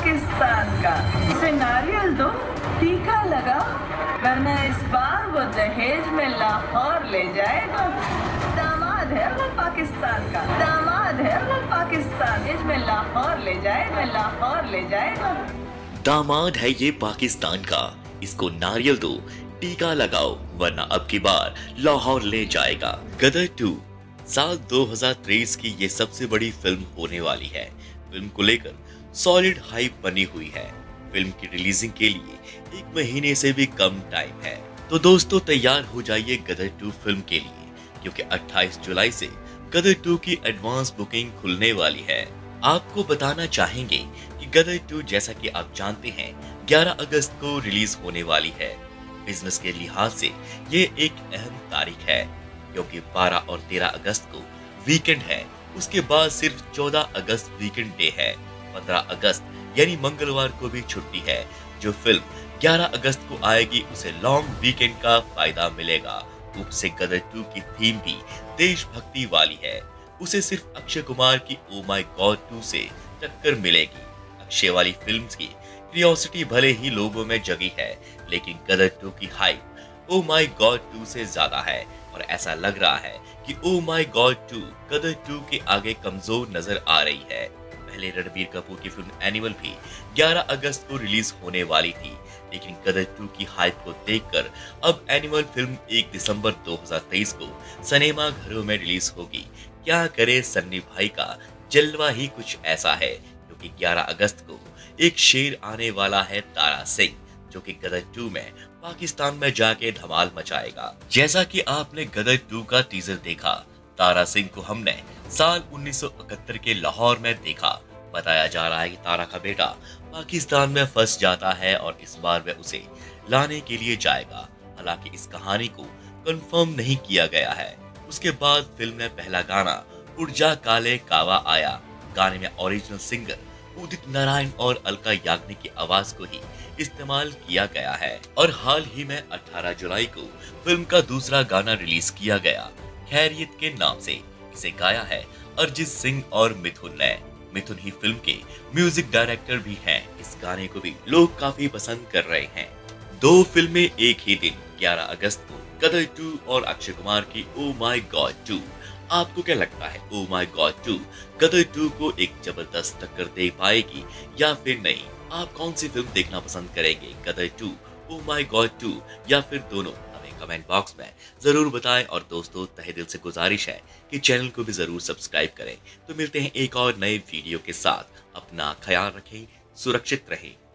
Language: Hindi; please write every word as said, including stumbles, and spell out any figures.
पाकिस्तान का। इसे नारियल दो, टीका लगाओ, वरना इस बार वो दहेज में लाहौर ले जाएगा। दामाद है वो पाकिस्तान का, दामाद है वो पाकिस्तान, दहेज में लाहौर ले जाएगा, लाहौर ले जाएगा। दामाद है ये पाकिस्तान का, इसको नारियल दो, टीका लगाओ, वरना अब की बार लाहौर ले जाएगा। गदर टू साल दो हज़ार तेईस की ये सबसे बड़ी फिल्म होने वाली है। फिल्म को लेकर सॉलिड हाइप बनी हुई है। फिल्म की रिलीजिंग के लिए एक महीने से भी कम टाइम है। तो दोस्तों तैयार हो जाइए गदर टू फिल्म के लिए, क्योंकि अट्ठाईस जुलाई से गदर टू की एडवांस बुकिंग खुलने वाली है। आपको बताना चाहेंगे कि गदर टू जैसा कि आप जानते हैं ग्यारह अगस्त को रिलीज होने वाली है। बिजनेस के लिहाज से ये एक अहम तारीख है, क्योंकि बारह और तेरह अगस्त को वीकेंड है। उसके बाद सिर्फ चौदह अगस्त वीकेंड डे है। पंद्रह अगस्त यानी मंगलवार को भी छुट्टी है। जो फिल्म ग्यारह अगस्त को आएगी उसे लॉन्ग वीकेंड का फायदा मिलेगा। उससे गदर टू की थीम भी देशभक्ति वाली है। उसे सिर्फ अक्षय कुमार की ओ माय गॉड टू से टक्कर मिलेगी। अक्षय वाली फिल्म्स की क्यूरियोसिटी भले ही लोगों में जगी है, लेकिन गदर टू की hype oh my god two से ज्यादा है। और ऐसा लग रहा है कि oh my god two Gadar two के आगे कमजोर नजर आ रही है। पहले रणबीर कपूर की फिल्म एनिमल भी ग्यारह अगस्त को रिलीज होने वाली थी, लेकिन गदर टू की हाइप को देखकर अब एनिमल फिल्म एक दिसंबर दो हज़ार तेईस को सिनेमा घरों में रिलीज होगी। क्या करे सन्नी भाई का जलवा ही कुछ ऐसा है, क्योंकि ग्यारह अगस्त को एक शेर आने वाला है तारा सिंह, जो कि गदर टू में पाकिस्तान में जाके धमाल मचाएगा। जैसा कि आपने गदर टू का टीजर देखा, तारा सिंह को हमने साल उन्नीस सौ इकहत्तर के लाहौर में देखा। बताया जा रहा है कि तारा का बेटा पाकिस्तान में फंस जाता है और इस बार वह उसे लाने के लिए जाएगा। हालांकि इस कहानी को कंफर्म नहीं किया गया है। उसके बाद फिल्म में पहला गाना उर्जा काले कावा आया। गाने में ओरिजिनल सिंगर उदित नारायण और अलका याग्निक की आवाज को ही इस्तेमाल किया गया है। और हाल ही में अठारह जुलाई को फिल्म का दूसरा गाना रिलीज किया गया खैरियत के नाम से। इसे गाया है अरिजीत सिंह और मिथुन ने। मिथुन ही फिल्म के म्यूजिक डायरेक्टर भी हैं। इस गाने को भी लोग काफी पसंद कर रहे हैं। दो फिल्में एक ही दिन ग्यारह अगस्त को, गदर टू और अक्षय कुमार की ओ माय गॉड टू। आपको क्या लगता है, oh my god two Gadar two को एक जबरदस्त टक्कर दे पाएगी या फिर नहीं? आप कौन सी फिल्म देखना पसंद करेंगे, Gadar two, oh my god two या फिर दोनों? हमें कमेंट बॉक्स में जरूर बताएं। और दोस्तों तहे दिल से गुजारिश है कि चैनल को भी जरूर सब्सक्राइब करें। तो मिलते हैं एक और नए वीडियो के साथ। अपना ख्याल रखें, सुरक्षित रहें।